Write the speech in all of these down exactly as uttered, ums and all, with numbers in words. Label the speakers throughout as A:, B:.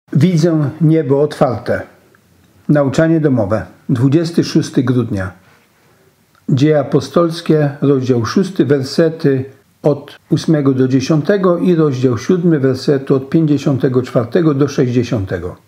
A: Widzę niebo otwarte. Nauczanie domowe. dwudziestego szóstego grudnia. Dzieje apostolskie, rozdział szósty, wersety od ósmego do dziesiątego i rozdział siódmy, wersety od pięćdziesiątego czwartego do sześćdziesiątego.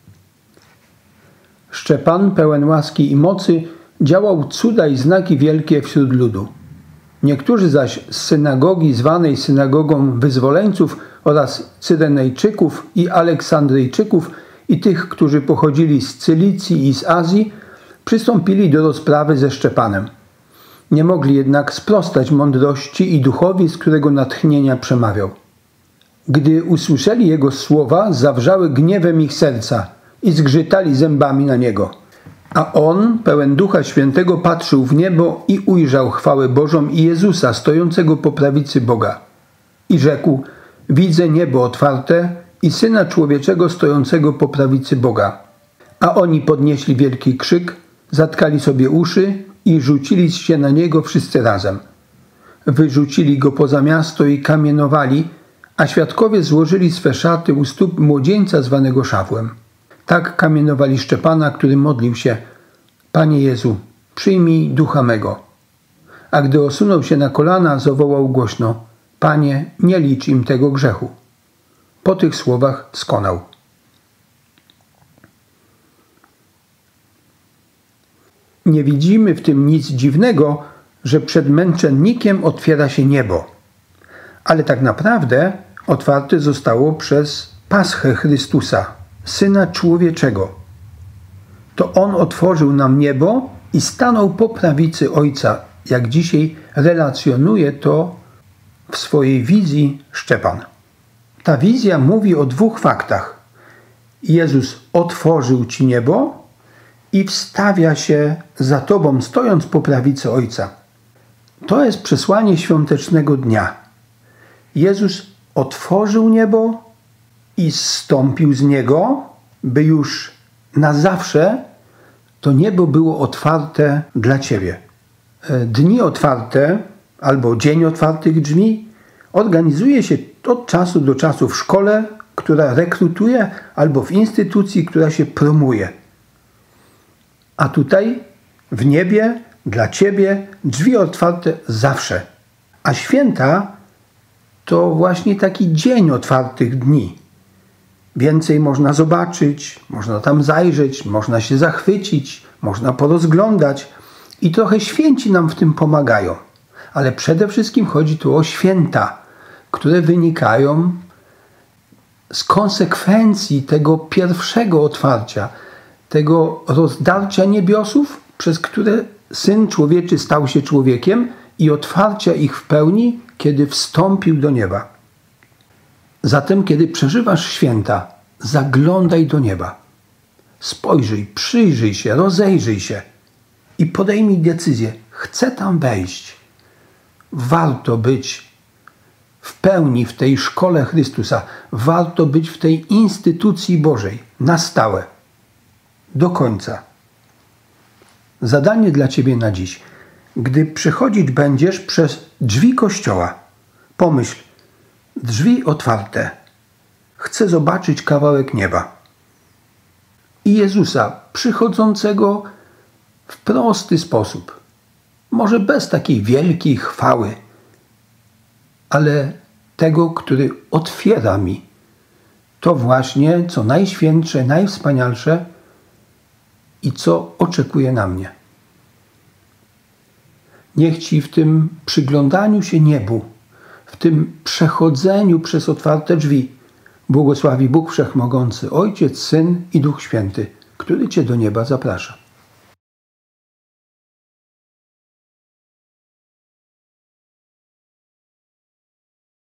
A: Szczepan, pełen łaski i mocy, działał cuda i znaki wielkie wśród ludu. Niektórzy zaś z synagogi zwanej synagogą wyzwoleńców oraz Cyrenejczyków i Aleksandryjczyków i tych, którzy pochodzili z Cylicji i z Azji, przystąpili do rozprawy ze Szczepanem. Nie mogli jednak sprostać mądrości i duchowi, z którego natchnienia przemawiał. Gdy usłyszeli jego słowa, zawrzały gniewem ich serca i zgrzytali zębami na niego. A on, pełen Ducha Świętego, patrzył w niebo i ujrzał chwałę Bożą i Jezusa stojącego po prawicy Boga. I rzekł: widzę niebo otwarte i Syna Człowieczego stojącego po prawicy Boga. A oni podnieśli wielki krzyk, zatkali sobie uszy i rzucili się na niego wszyscy razem. Wyrzucili go poza miasto i kamienowali, a świadkowie złożyli swe szaty u stóp młodzieńca zwanego Szawłem. Tak kamienowali Szczepana, który modlił się: Panie Jezu, przyjmij ducha mego. A gdy osunął się na kolana, zawołał głośno: Panie, nie licz im tego grzechu. Po tych słowach skonał. Nie widzimy w tym nic dziwnego, że przed męczennikiem otwiera się niebo. Ale tak naprawdę otwarte zostało przez Paschę Chrystusa, Syna Człowieczego. To On otworzył nam niebo i stanął po prawicy Ojca, jak dzisiaj relacjonuje to w swojej wizji Szczepan. Ta wizja mówi o dwóch faktach. Jezus otworzył ci niebo i wstawia się za tobą, stojąc po prawicy Ojca. To jest przesłanie świątecznego dnia. Jezus otworzył niebo i zstąpił z niego, by już na zawsze to niebo było otwarte dla ciebie. Dni otwarte albo dzień otwartych drzwi organizuje się od czasu do czasu w szkole, która rekrutuje, albo w instytucji, która się promuje. A tutaj w niebie dla ciebie drzwi otwarte zawsze. A święta to właśnie taki dzień otwartych dni. Więcej można zobaczyć, można tam zajrzeć, można się zachwycić, można porozglądać i trochę święci nam w tym pomagają. Ale przede wszystkim chodzi tu o święta, które wynikają z konsekwencji tego pierwszego otwarcia, tego rozdarcia niebiosów, przez które Syn Człowieczy stał się człowiekiem i otwarcia ich w pełni, kiedy wstąpił do nieba. Zatem, kiedy przeżywasz święta, zaglądaj do nieba. Spojrzyj, przyjrzyj się, rozejrzyj się i podejmij decyzję. Chcę tam wejść. Warto być w pełni w tej szkole Chrystusa. Warto być w tej instytucji Bożej na stałe. Do końca. Zadanie dla ciebie na dziś. Gdy przechodzić będziesz przez drzwi kościoła, pomyśl: drzwi otwarte. Chcę zobaczyć kawałek nieba. I Jezusa przychodzącego w prosty sposób. Może bez takiej wielkiej chwały, ale tego, który otwiera mi to właśnie, co najświętsze, najwspanialsze i co oczekuje na mnie. Niech ci w tym przyglądaniu się niebu, w tym przechodzeniu przez otwarte drzwi błogosławi Bóg Wszechmogący, Ojciec, Syn i Duch Święty, który cię do nieba zaprasza.